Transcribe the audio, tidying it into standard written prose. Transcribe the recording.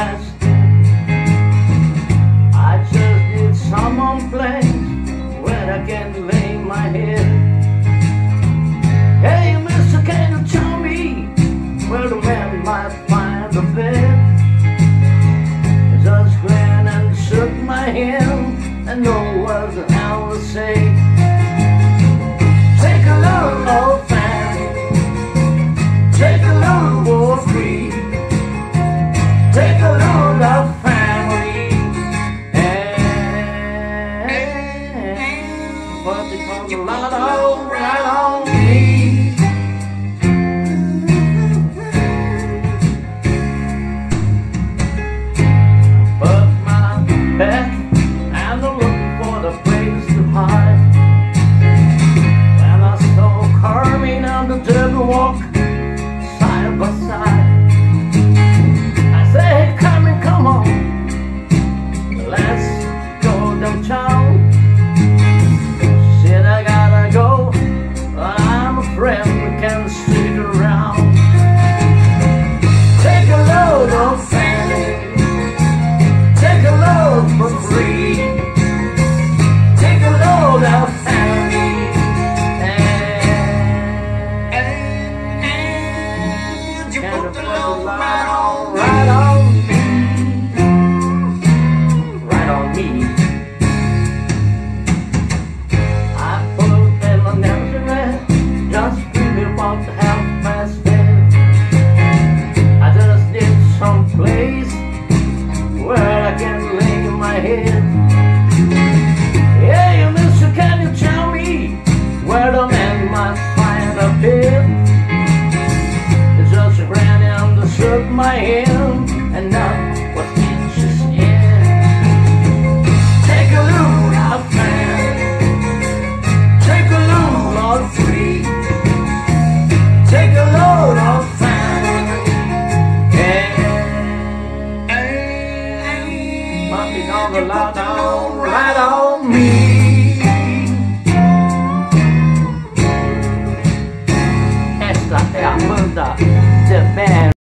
past. I just need someone place where I can lay my head. Hey, mister, can you tell me where the man might find a bed? Just grin and shook my hand and know what the hell to say. Take a look, old Fanny, take a look, war free. Take a look, our family, and put it on the line right on me. Put my back and I'm looking for the place to hide. When I saw Carmine on the table walk side by side, hey, Carmen, come on, let's go downtown. Said I gotta go, I'm a friend who can stick around. Take a load of Fanny, take a load for free. Take a load of Fanny, and you put the load right on me. Right on me. I put in my Nazareth, just dreaming about the 10:30. I just need some place where I can lay my head. Hey, mister, can you tell me where the man might find a bed? It's just a granny understood my hand and not what itches in. Take a look out, man. Take a load of free. Take a load of family. And popping on the loud on right on me. Esta é a banda The Band.